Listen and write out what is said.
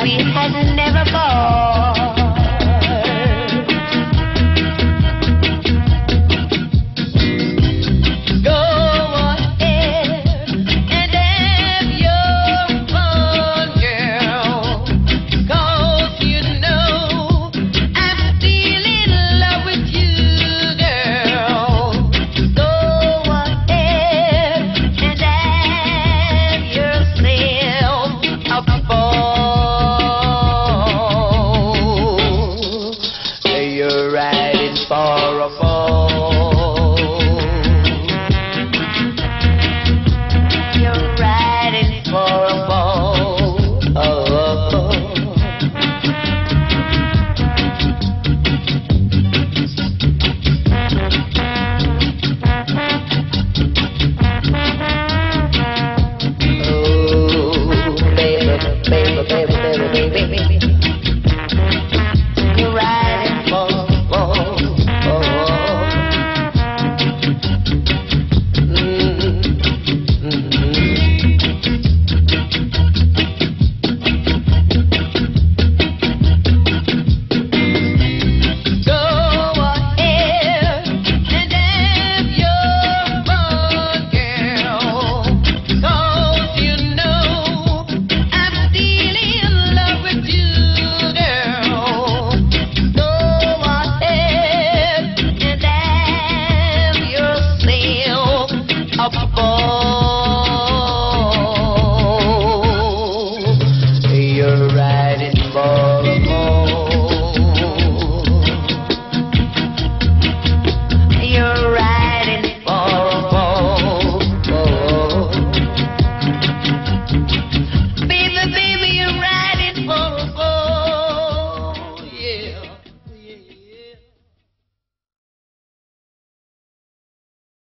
baby has never borne. Go ahead and have your fun, girl, 'cause you know I'm still in love with you, girl. Go ahead and have yourself a ball. You're riding for a fall. You're riding for a fall. Oh. Baby. You're riding for a fall. Go ahead and have your fun, girl, 'cause you know I'm still in love with you, girl. Go ahead and have yourself a ball. You're riding for a